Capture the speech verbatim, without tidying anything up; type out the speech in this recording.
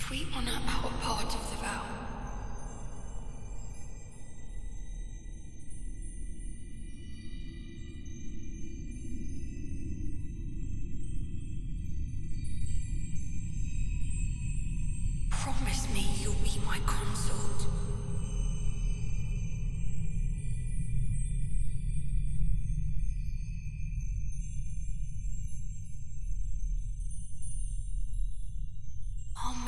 If we honor our part of the vow, promise me you'll be my consort.